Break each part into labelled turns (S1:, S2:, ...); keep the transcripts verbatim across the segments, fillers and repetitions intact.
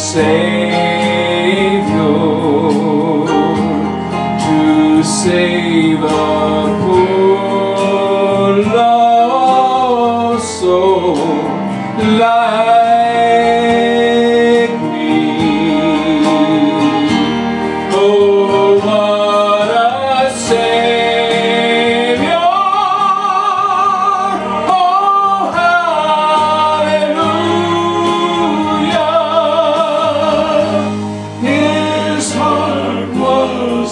S1: Savior to save a poor lost soul like me. Oh, what a Savior! Oh, hallelujah! His heart was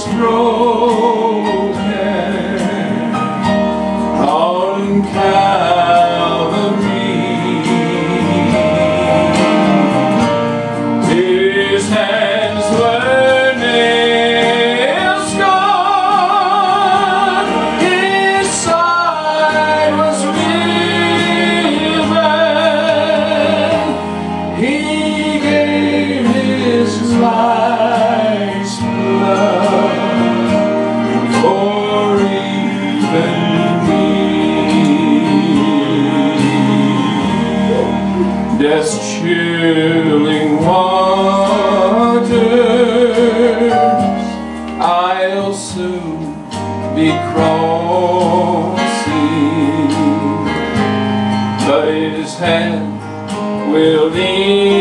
S1: broken on Calvary. His hands were nail scarred, his side was riven. He gave his life's blood for even me. Death's chilling waters I'll soon be crossing, but his hand will lead